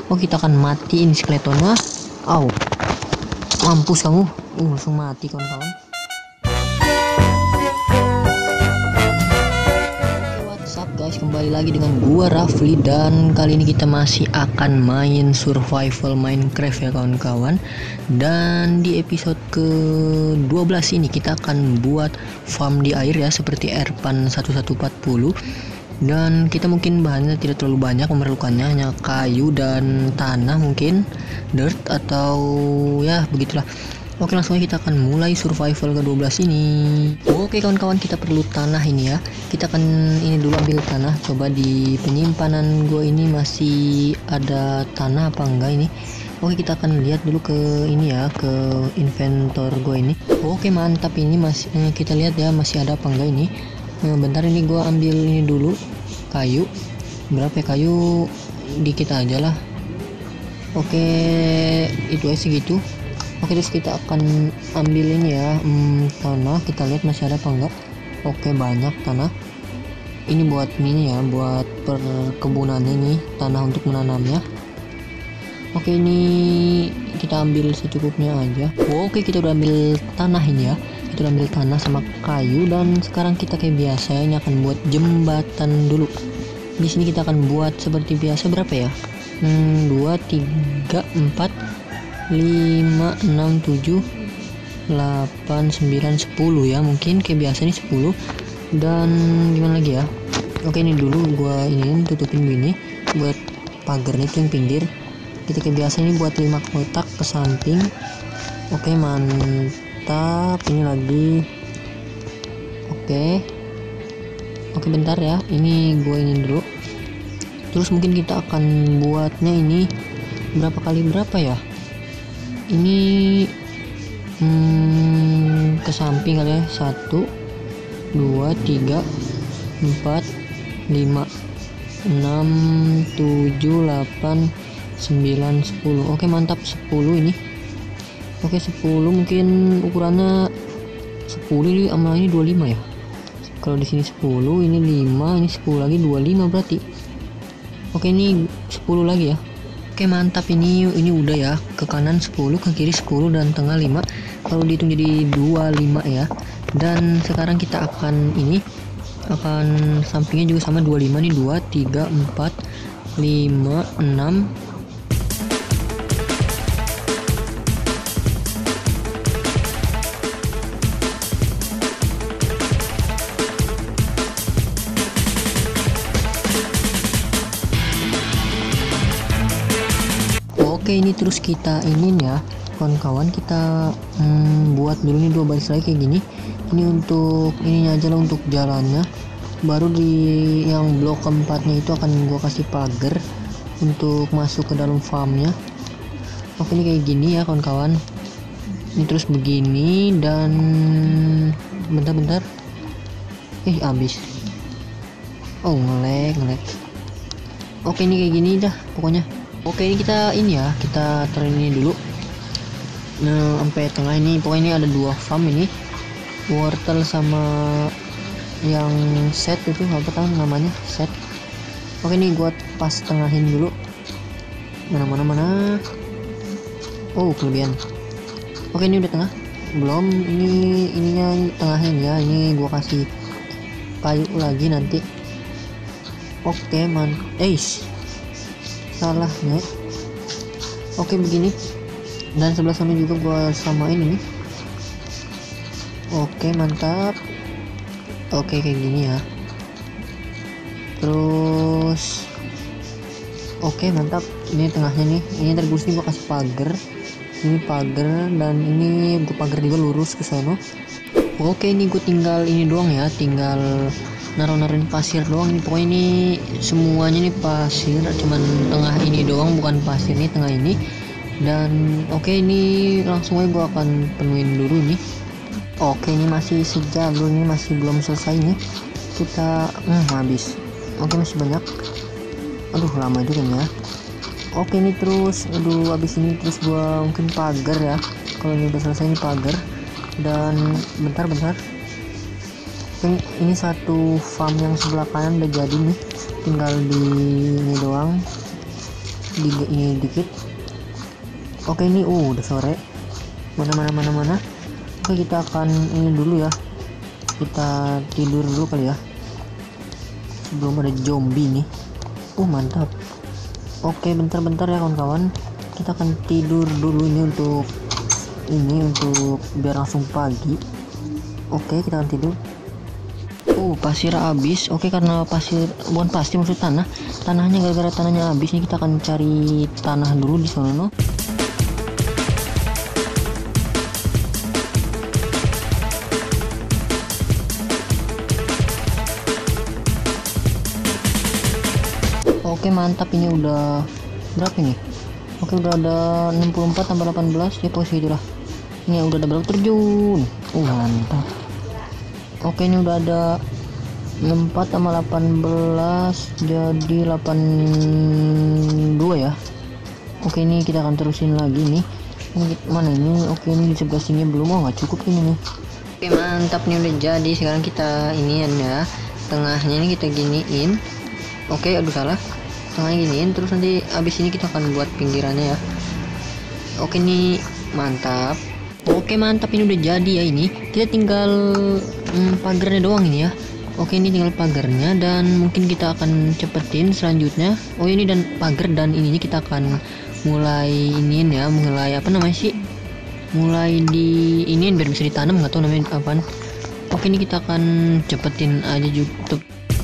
Oh, kita akan matiin skeletonnya. Au, mampus kamu. Langsung mati kawan-kawan. What's up guys, kembali lagi dengan gua Rafli, dan kali ini kita masih akan main survival Minecraft ya kawan-kawan. Dan di episode ke-12 ini kita akan buat farm di air ya, seperti Erpan 1140. Dan kita mungkin bahannya tidak terlalu banyak, memerlukannya hanya kayu dan tanah, mungkin dirt atau ya begitulah. Oke, langsung aja kita akan mulai survival ke-12 ini. Oke kawan-kawan, kita perlu tanah ini ya. Kita akan ini dulu ambil tanah. Coba di penyimpanan gue ini masih ada tanah apa enggak ini. Oke, kita akan lihat dulu ke ini ya, ke inventor gue ini. Oke, mantap, ini masih kita lihat ya masih ada apa enggak ini. Bentar, ini gue ambil ini dulu kayu. Berapa ya kayu? Dikit aja lah. Oke, itu aja segitu. Oke, terus kita akan ambil ini ya, tanah. Kita lihat masih ada apa enggak. Oke, banyak tanah. Ini buat ini ya, buat perkebunannya nih, tanah untuk menanamnya. Oke, ini kita ambil secukupnya aja. Oke, kita udah ambil tanah ini ya. Kita udah ambil tanah sama kayu, dan sekarang kita kayak biasa ini akan buat jembatan dulu. Di sini kita akan buat seperti biasa, berapa ya? 2, 3, 4, 5, 6, 7, 8, 9, 10 ya, mungkin kayak biasa nih 10. Dan gimana lagi ya? Oke, ini dulu gua ini tutupin gini buat pagarnya itu yang pinggir. Kita kayak biasa ini buat 5 kotak ke samping. Oke, mantap. Ini lagi. Oke, bentar ya, ini gua ini dulu. Terus mungkin kita akan buatnya ini berapa kali berapa ya, ini ke samping kali ya. 1, 2, 3, 4, 5, 6, 7, 8, 9, 10. Oke, mantap, 10 ini. Oke, 10 mungkin ukurannya 10 ini sama ini 25 ya. Kalau di sini 10, ini 5, ini 10 lagi 25 berarti. Oke, ini 10 lagi ya. Oke, mantap, ini udah ya. Ke kanan 10, ke kiri 10, dan tengah 5. Kalau dihitung jadi 25 ya. Dan sekarang kita akan sampingnya juga sama 25 nih. 2, 3, 4, 5, 6. Oke, ini terus kita ini ya kawan-kawan, kita buat dulu nih 2 baris lagi kayak gini. Ini untuk ininya aja lah, untuk jalannya. Baru di yang blok keempatnya itu akan gua kasih pagar untuk masuk ke dalam farmnya. Oke, ini kayak gini ya kawan-kawan. Ini terus begini, dan bentar habis. Oh, ngelag. Oke, ini kayak gini dah pokoknya. Oke, ini kita taruh ini dulu. Nah, sampai tengah ini pokoknya ini ada 2 farm ini, wortel sama yang set itu apa tahu namanya, set. Oke, ini gua pas tengahin dulu. Mana. Oh, kelebihan. Oke, ini udah tengah belum? Ininya tengahin ya. Ini gua kasih kayu lagi nanti. Oke, salahnya. Oke, begini, dan sebelah sana juga gua samain ini. Oke, mantap. Oke, kayak gini ya. Terus oke, mantap. Ini tengahnya nih, ini terus nih gua kasih pagar. Ini pagar, dan ini gua pagar juga lurus ke sono. Oke, ini gue tinggal ini doang ya, tinggal naruh-naruhin pasir doang. Ini pokoknya ini semuanya nih pasir, cuman tengah ini doang bukan pasir, nih tengah ini. Dan oke, ini langsung aja gue akan penuhin dulu nih. Oke, ini masih sejago, ini masih belum selesai nih. Kita habis. Oke, masih banyak. Aduh, lama juga nih ya. Oke, ini terus habis ini terus gue mungkin pagar ya. Kalau ini udah selesai ini pagar. Dan bentar. Ini satu farm yang sebelah kanan udah jadi nih, tinggal di ini doang. di ini dikit. Oke, ini udah sore. Mana. Oke, kita akan ini dulu ya, kita tidur dulu kali ya sebelum ada zombie nih. Mantap. Oke, bentar ya kawan-kawan, kita akan tidur dulu ini untuk biar langsung pagi. Oke, kita akan tidur. Pasir habis. Oke, karena pasir bukan pasti maksud tanahnya, gara-gara tanahnya habis nih, kita akan cari tanah dulu di sono. Oke, mantap, ini udah berapa nih? Oke, udah ada 64 tambah 18 ya, posisi itulah. Ini udah ada berapa terjun. Mantap. Oke, ini udah ada 64 tambah 18 jadi 82 ya. Oke, ini kita akan terusin lagi nih. Ini mana ini? Oke, ini di sebelah sini belum. Nggak cukup ini nih. Oke, mantap nih, udah jadi. Sekarang kita inian ya, tengahnya ini kita giniin. Oke, aduh salah, tengahnya giniin, terus nanti abis ini kita akan buat pinggirannya ya. Oke, ini mantap. Oke, mantap, ini udah jadi ya. Ini kita tinggal pagarnya doang ini ya. Oke, ini tinggal pagarnya, dan mungkin kita akan cepetin selanjutnya. Ini dan pagar, dan ininya kita akan mulai iniin ya, mulai apa namanya sih, mulai di iniin biar bisa ditanam, nggak tahu namanya apaan. Oke, ini kita akan cepetin aja YouTube.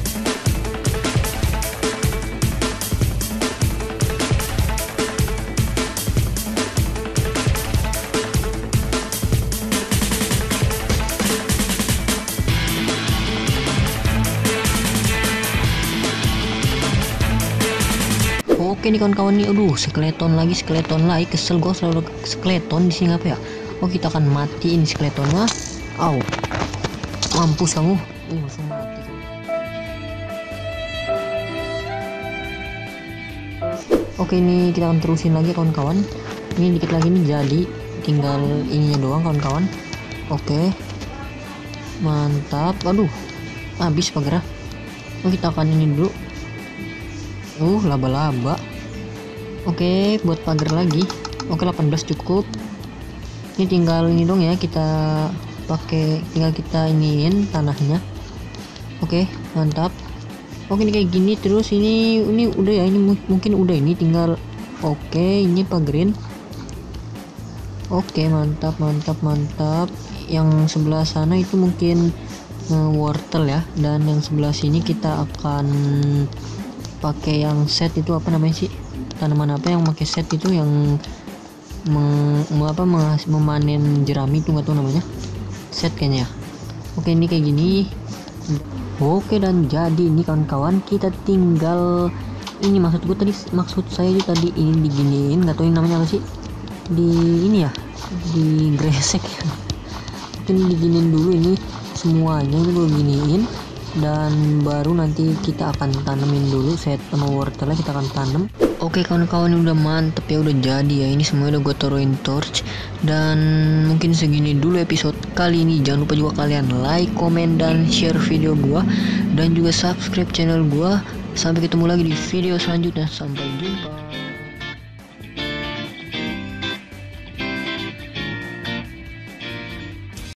Oke nih kawan-kawan nih, aduh skeleton lagi, kesel gue selalu skeleton di sini apa ya. Kita akan matiin skeleton lah. Mampus kamu. Langsung mati. Oke, ini kita akan terusin lagi kawan-kawan. Ini dikit lagi nih jadi, tinggal ininya doang kawan-kawan. Oke, mantap. Aduh, habis pagarnya. Kita akan ini dulu. Laba-laba. Oke, buat pagar lagi. Oke, 18 cukup. Ini tinggal ini dong ya, kita pakai, tinggal kita iniin tanahnya. Oke, mantap. Oke, ini kayak gini terus. Ini udah ya, ini mungkin udah, ini tinggal. Oke, ini pagarin. Oke, mantap. Yang sebelah sana itu mungkin wortel ya, dan yang sebelah sini kita akan pakai yang set itu, apa namanya sih, tanaman apa yang pakai set itu, yang memanen jerami itu, nggak tahu namanya, set kayaknya ya. Oke, ini kayak gini. Oke, dan jadi ini kawan-kawan, kita tinggal ini, maksud saya itu tadi ini diginiin, nggak tahu ini namanya apa sih, di ini ya, di gresek ya. Ini diginiin dulu, ini semuanya itu giniin, dan baru nanti kita akan tanemin dulu set sama wortelnya, kita akan tanam. Oke kawan-kawan, udah mantep ya, udah jadi ya. Ini semua udah gue taruhin torch, dan mungkin segini dulu episode kali ini. Jangan lupa juga kalian like, komen, dan share video gue, dan juga subscribe channel gue. Sampai ketemu lagi di video selanjutnya. Sampai jumpa.